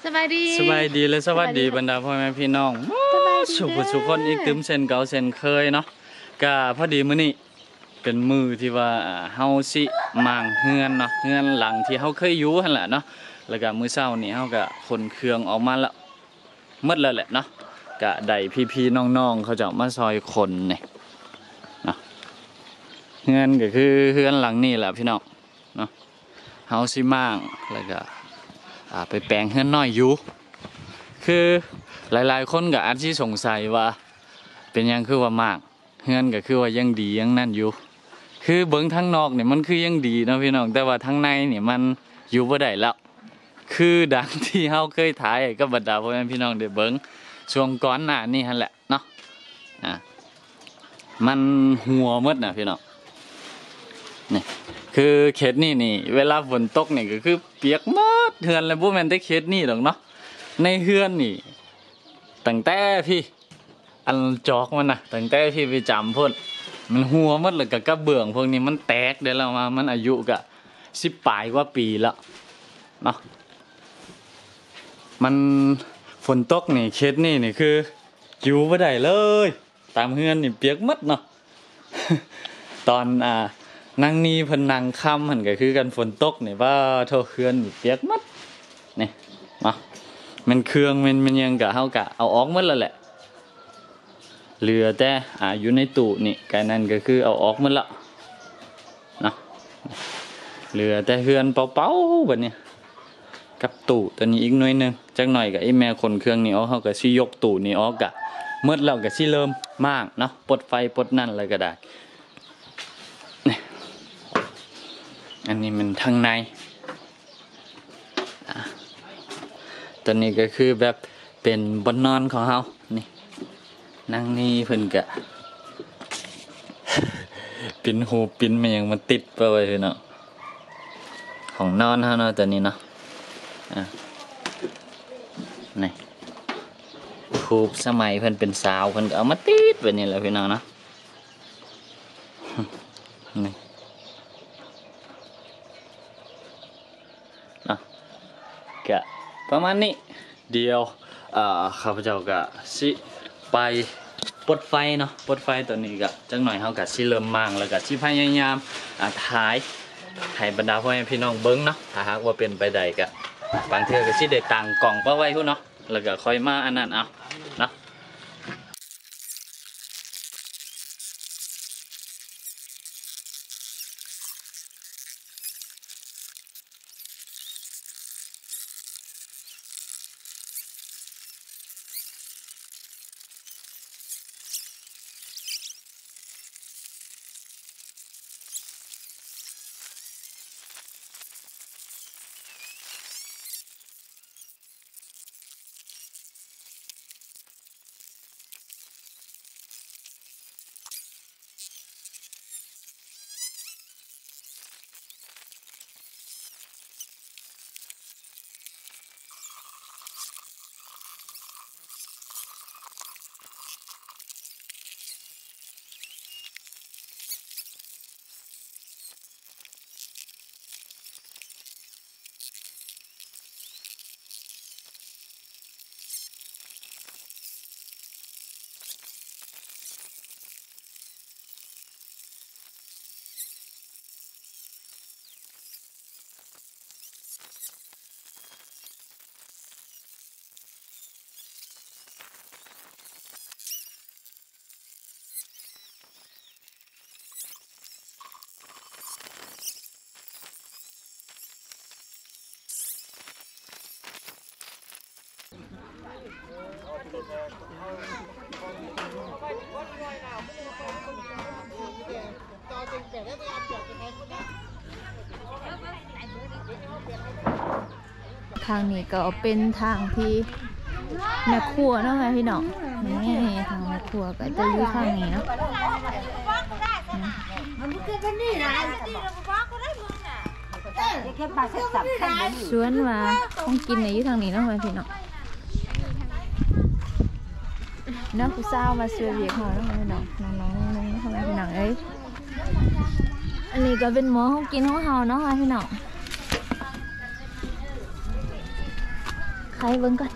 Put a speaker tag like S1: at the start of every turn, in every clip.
S1: สบายดี
S2: และสวัสดีบรรดาพ่อแม่พี่น้องสุขคนอีกตึมเซนเก่าเซนเคยเนาะก็พอดีมื้อนี้เป็นมือที่ว่าเฮาสิมางเฮือนเนาะเฮือนหลังที่เฮาเคยอยู่หั่นแหละเนาะแล้วก็มื้อเช้านี้เฮาก็ขนเครื่องออกมาแล้วหมดแล้วแหละเนาะก็ได้พี่ๆน้องๆเขาจะมาซอยคนนี่เนาะเฮือนก็คือเฮือนหลังนี้แหละพี่น้องเนาะเฮาสิมางแล้วก็ไปแปลงเฮือนน้อยอยู่คือหลายๆคนก็อาจสิสงสัยว่าเป็นยังคือว่ามากเฮือนก็คือว่ายังดียังนั่นอยู่คือเบิ่งทางนอกเนี่ยมันคือยังดีเนาะพี่น้องแต่ว่าทางในเนี่ยมันอยู่บ่ได้แล้วคือดังที่เฮาเคยถ่ายกับบรรดาพ่อแม่พี่น้องได้เบิ่งช่วงก่อนหน้านี้หั่นแหละเนาะมันหัวหมดน่ะพี่น้องนี่คือเขตนี่เวลาฝนตกนี่ก็คือเปียกหมดเฮือนแล้วบ่แม่นแต่เขตนี่ดอกเนาะในเฮือนนี่ตั้งแต่พี่อันจอกมันน่ะตั้งแต่พี่ไปจำพุ่นมันหัวหมดแล้วก็กระเบื้องพวกนี้มันแตกได้แล้วมามันอายุก็10 ปลายกว่าปีแล้วเนาะมันฝนตกนี่เขตนี่คืออยู่บ่ได้เลยตามเฮือนนี่เปียกหมดเนาะ ตอนนั่งนี่เพิ่นนั่งค่ำหั่นก็คือกันฝนตกนี่ว่าเท่าเฮือนนี่เปียกหมดนี่เนาะมันเครื่องมันยังก็เฮาก็เอาออกหมดแล้วแหละเหลือแต่อยู่ในตู้นี่ไกนั่นก็คือเอาออกหมดแล้วเนาะเหลือแต่เฮือนเปล่าๆบัดนี้กับตู้ตัวนี้อีกหน่อยนึงจักหน่อยก็ไอ้แม่คนเครื่องนี่ออกเฮาก็สิยกตู้นี่ออกก็หมดแล้วก็สิเริ่มมากเนาะปลดไฟปลดนั่นอะไรก็ได้นี่อันนี้มันทางในตอนนี้ก็คือแบบเป็นบนนอนของเฮานี่นั่งนี่เพิ่นก็ ปิ่นหูปิ่นมันยังมันติดไปไว้เนาะของนอนเฮาเนาะตอนนี้เนาะนี่คูบสมัยเพิ่นเป็นสาวเพิ่นก็เอามาติดไว้นี่แหละพี่น้องเนาะนี่เนาะก็ประมาณนี้เดียวข้าพเจ้าก็สิไปปลดไฟเนาะปลดไฟตัวนี้ก็จังหน่อยเฮาก็สิเริ่มมั่งแล้วก็สิพยายามถ่ายให้บรรดาพ่อแม่พี่น้องเบิ่งเนาะถ้าหากว่าเป็นไปได้ก็บางเทื่อก็สิได้ตั้งกล่องไว้พุ่นเนาะแล้วก็ค่อยมาอันนั้นเอาเนาะ
S1: ทางนี้ก็เป็นทางที่แม่ครัวเนาะค่ะพี่น้องนี่ทางแม่ครัวก็จะอยู่ทางนี้เนาะชวนว่าต้องกินในอยู่ทางนี้เนาะค่ะพี่น้องเนาะผู้สาวมาช่วยเวียกเขาเนาะพี่น้องน้องๆนี่ค่ะพี่น้องเอ้ยอันนี้ก็เป็นหม้อของกินของเฮาเนาะค่ะพี่น้องขข่เบิ่งก่อน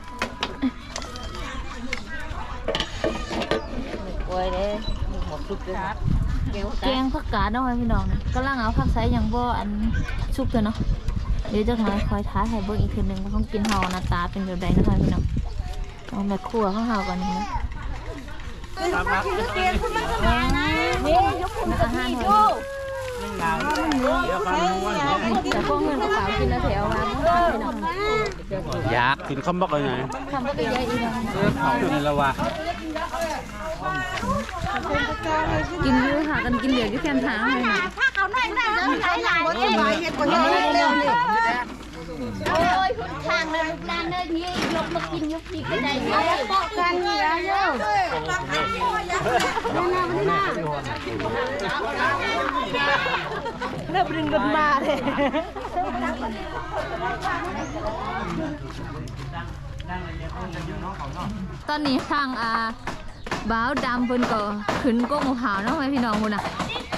S3: โอ้ยเด้หมดสุดเลยครับ
S1: แกงผักกาดเนาะพี่น้องนะกำลังเอาผักไซอย่างบ่อันสุกเลยเนาะเดี๋ยวจะคอยท้าให้เบิ่งอีกทีนึงว่าต้องกินเฮาหน้าตาเป็นแบบใดนะคะพี่น้องเอาแม่ครัวของเฮาก่อนนะ
S3: ตามมาเตียงคุณมาทำงานนะนี่ยกคุณมาที่ดู
S1: แต่พวกเงินกระเป๋ากินแล้วแถวมาพี่น้อง
S2: อยาก
S4: กินข้าวบักเลยไง
S1: ทำก็ได้เยอะอีกแล้ว
S4: เขาในละวะ
S1: กินอยู่ค่ะกันกินเดี๋ยวที่แคมทางเลยนะ
S3: ถ้าเขาหน่อยได้แล้วหลายเห็นคนเยอะเร็วนี่โอ้ยคุณทางเลยลูกหลานเลยนี่ยกมากินยกพีก็ได้เยอะปอกกันนี่แล้วเยอะเริ่มดึงกันมาเลย
S1: ตอนนี้ทางบ้าวดำเพิ่นก็ขึ้นก้มหาวเนาะพี่น้องพุ่นน่ะ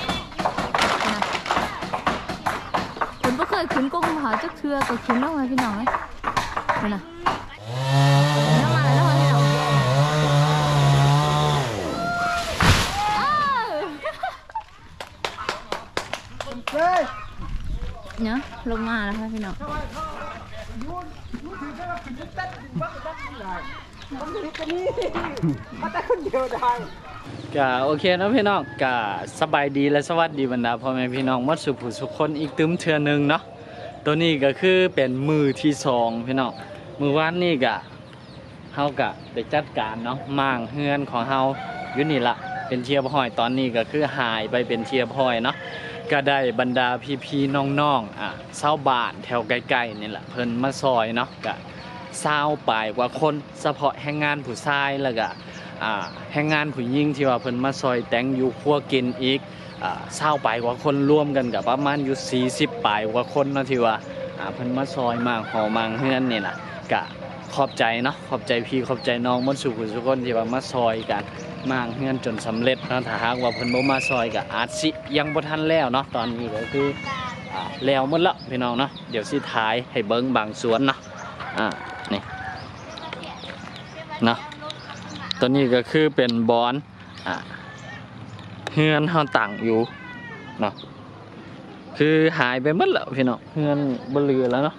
S1: เพิ่นบ่เคยขึ้นก้มหาวจักเทื่อก็ขึ้นเนาะพี่น้องเอ้ยพุ่นน่ะแล้วมาแล้วพี่น้องเนี่ยลงมาแล้วค่ะพี่น้อง
S2: ก็โอเคนะพี่น้องก็สบายดีและสวัสดีบรรดาพ่อแม่พี่น้องหมดสุขผู้สุขคนอีกตึมเทื่อนึงเนาะตัวนี้ก็คือเป็นมือที่2พี่น้องมือวานนี่ก็เฮาก็ได้จัดการเนาะม่างเฮือนของเฮาอยู่นี่ละเป็นเทียบห้อยตอนนี้ก็คือหายไปเป็นเทียบห้อยเนาะก็ได้บรรดาพี่ๆน้องๆชาวบ้านแถวใกล้ๆนี่แหละเพิ่นมาซอยเนาะก็20ปลายกว่าคนเฉพาะแรงงานผู้ชายแล้วก็แรงงานผู้หญิงที่ว่าเพิ่นมาซอยแต่งอยู่ครัวกินอีก20ปลายกว่าคนรวมกันกับประมาณอยู่40ปลายกว่าคนเนาะที่ว่าเพิ่นมาซอยมางหอมางเฮือนนี่ล่ะก็ขอบใจเนาะขอบใจพี่ขอบใจน้องหมดสุขทุกคนที่ว่ามาซอยกันมางเฮือนจนสำเร็จเนาะถ้าหากว่าเพิ่นบ่มาซอยก็อาจสิยังบ่ทันแล้วเนาะตอนนี้ก็คือแล้วหมดแล้วพี่น้องเนาะเดี๋ยวสิถ่ายให้เบิ่งบางส่วนเนาะนี่เนาะตัวนี้ก็คือเป็นบอนเฮือนเฮาตั้งอยู่เนาะคือหายไปหมดแล้วพี่น้องเฮือนบ่เหลือแล้วเนาะ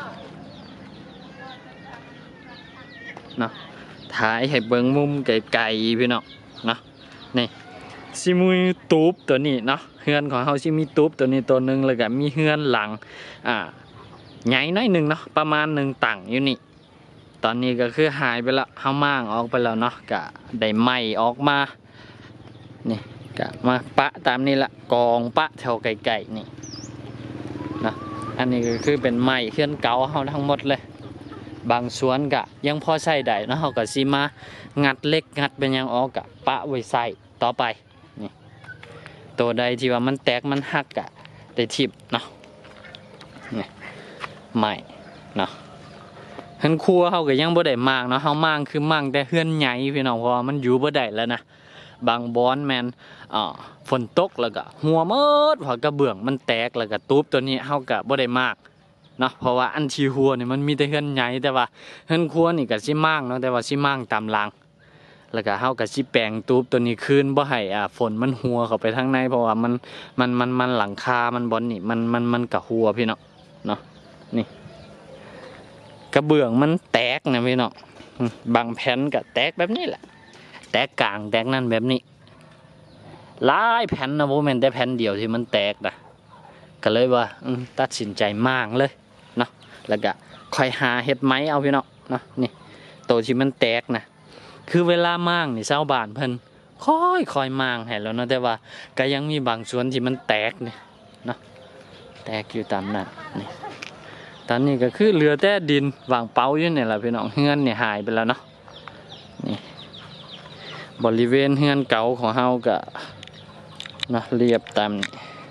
S2: ถ่ายให้เบิ่งมุมไกลๆพี่น้องเนาะนี่สิมีตูบตัวนี้เนาะเฮือนของเฮาสิมีตูบตัวนี้ตัวนึงแล้วก็มีเฮือนหลังใหญ่น้อยนึงเนาะประมาณ1ตั้งอยู่นี่ตอนนี้ก็คือหายไปแล้วเฮาม่างออกไปแล้วเนาะก็ได้ไหม้ออกมานี่ก็มาปะตามนี้ละกองปะแถวไกลๆนี่นะอันนี้ก็คือเป็นไม้เฮือนเก่าเฮาทั้งหมดเลยบางส่วนก็ยังพอใช้ได้เนาะเฮาก็สิมางัดเล็กงัดเป็นหยังออกก็ปะไว้ใส่ต่อไปนี่ตัวใดที่ว่ามันแตกมันหักก็ได้ทิ่มเนาะนี่ไม้เนาะเฮือนครัวเฮาก็ยังบ่ได้มางเนาะเฮามางคือมางแต่เฮือนใหญ่พี่น้องเพราะว่ามันอยู่บ่ได้แล้วนะบางบอนแม่นฝนตกแล้วก็หัวหมดเพราะกระเบื้องมันแตกแล้วก็ตูบตัวนี้เฮาก็บ่ได้มากเนาะเพราะว่าอันที่หัวนี่มันมีแต่เฮือนใหญ่แต่ว่าเฮือนครัวนี่ก็สิมางเนาะแต่ว่าสิมางตามหลังแล้วก็เฮาก็สิแปลงตูบตัวนี้คืนบ่ให้ฝนมันหัวเข้าไปทางในเพราะว่ามันหลังคามันบ่นี่มันก็หัวพี่น้องเนาะนี่กระเบื้องมันแตกนะพี่น้องบางแผ่นก็แตกแบบนี้แหละแตกกลางแตกนั่นแบบนี้หลายแผ่นนะโมเมนต์แต่แผ่นเดียวที่มันแตกนะก็เลยว่าตัดสินใจมางเลยเนาะแล้วก็ค่อยหาเห็ดไม้เอาพี่น้องเนาะนี่ตัวที่มันแตกนะคือเวลามางนี่ชาวบ้านเพิ่นค่อยมางให้แล้วเนาะแต่ว่าก็ยังมีบางส่วนที่มันแตกนี่เนาะแตกอยู่ตามนั้นนี่ตอนนี้ก็คือเหลือแต่ดินวางเป้าอยู่นี่แหละพี่น้องเฮือนนี่หายไปแล้วเนาะนี่บริเวณเฮือนเก่าของเฮาก็นะเรียบตาม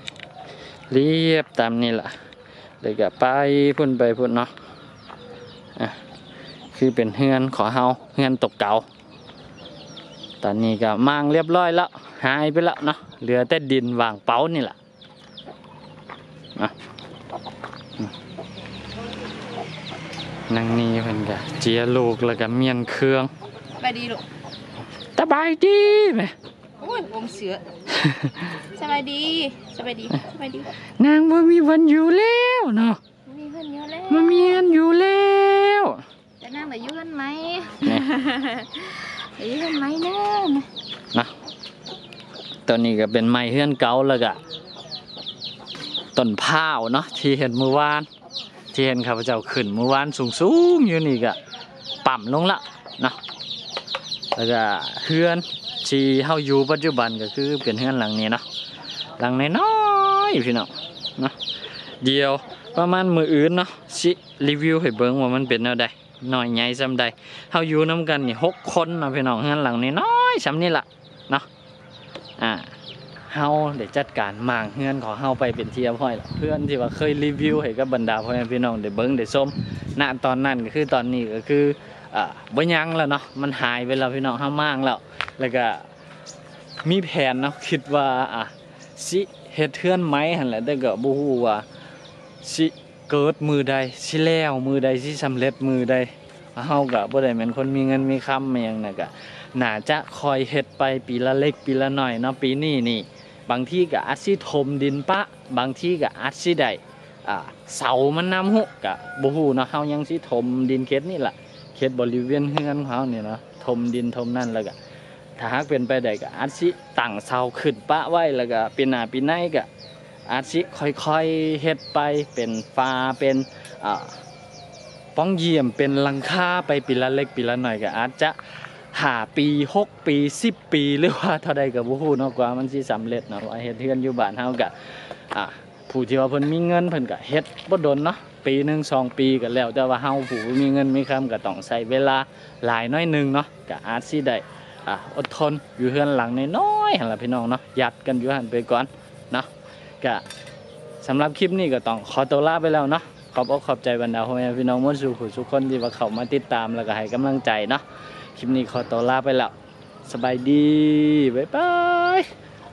S2: นี่แหละเลยก็ไปพุ่นเนาะคือเป็นเฮือนของเฮาเฮือนตกเก่าตอนนี้ก็มางเรียบร้อยแล้วหายไปแล้วเนาะเหลือแต่ดินวางเป้านี่แหละนางนี่เพิ่นก็เจียลูกแล้วก็เมียนเครื่อง
S3: ไปดีลูก
S2: สบายดีแม่
S3: โอ้ยอมเสือสบายดีสบายดีสบายดี
S2: นางบ่มีวันอยู่แล้วเนาะ
S3: มีเพื่อนเยอะแล้ว
S2: บ่มีวันอยู่แล้ว
S3: จะนั่งแต่ยืนไหม
S2: นี่
S3: แต่ยืนไหมเน่
S2: นะตอนนี้ก็เป็นไม้เฮือนเก่าแล้วก็ต้นพร้าวเนาะที่เห็นเมื่อวานที่เห็นข้าพเจ้าขึ้นเมื่อวานสูงๆอยู่นี่ก็ปั่มลงละเนาะแล้วก็เฮือนที่เฮาอยู่ปัจจุบันก็คือเป็นเฮือนหลังนี้เนาะหลังน้อยๆพี่น้องเนาะเดียวประมาณมื้ออื่นเนาะสิรีวิวให้เบิ่งว่ามันเป็นแนวใดน้อยใหญ่ซำใดเฮาอยู่นํกันนี่6คนเนาะพี่น้องเฮือนหลังน้อยๆซำนี้ล่ะเนาะเฮาได้จัดการหมางเฮือนของเฮาไปเป็นที่เรียบร้อยแล้วเพื่อนที่ว่าเคยรีวิวให้กับบรรดาพ่อแม่พี่น้องได้เบิ่งได้ชมณตอนนั้นก็คือตอนนี้ก็คือบ่ยังแล้วเนาะมันหายไปแล้วพี่น้องเฮาหมางแล้วก็มีแผนเนาะคิดว่าสิเฮ็ดเฮือนไหมหั่นแหละแต่ก็บ่ฮู้ว่าสิเกิดมือใดสิแล้วมือใดสิสำเร็จมือใดเฮาก็บ่ได้แม่นคนมีเงินมีคำอีหยังน่ะก็น่าจะคอยเฮ็ดไปปีละเล็กปีละน้อยเนาะปีนี้นี่บางที่ก็อาจสิถมดินปะบางที่ก็อาจสิได้เสามันนำหุก็บ่ฮู้เนาะเฮายังสิถมดินเขตนี่ล่ะเขตบริเวณเฮือนของเฮานี่เนาะถมดินถมนั่นแล้วก็ถ้าหากเป็นไปได้ก็อาจสิตั้งเสาขึ้นปะไว้แล้วก็ปีหน้าปีในก็อาจสิค่อยๆเฮ็ดไปเป็นฟ้าเป็นป้องเยี่ยมเป็นหลังคาไปปีละเล็กปีละน้อยก็อาจจะ5 ปี 6 ปี 10 ปีหรือว่าเท่าใดก็บ่ฮู้เนาะกว่ามันสิสำเร็จเนาะว่าเฮ็ดเฮือนอยู่บ้านเฮาก็ผู้ที่ว่าเพิ่นมีเงินเพิ่นก็เฮ็ดบ่ดนเนาะปีนึง2 ปีก็แล้วแต่ว่าเฮาผู้บ่มีเงินมีคำก็ต้องใช้เวลาหลายน้อยนึงเนาะก็อาจสิได้อดทนอยู่เฮือนหลังน้อยๆหั่นล่ะพี่น้องเนาะยัดกันอยู่หั่นไปก่อนเนาะก็สำหรับคลิปนี้ก็ต้องขอตัวลาไปแล้วเนาะขอบอกขอบใจบรรดาพ่อแม่พี่น้องหมดทุกคนที่ว่าเข้ามาติดตามแล้วก็ให้กำลังใจเนาะคลิปนี้ขอตัวลาไปแล้วสบายดีบ๊ายบาย